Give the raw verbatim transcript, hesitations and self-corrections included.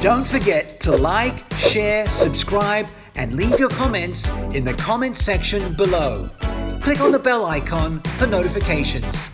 Don't forget to like, share, subscribe, and leave your comments in the comment section below. Click on the bell icon for notifications.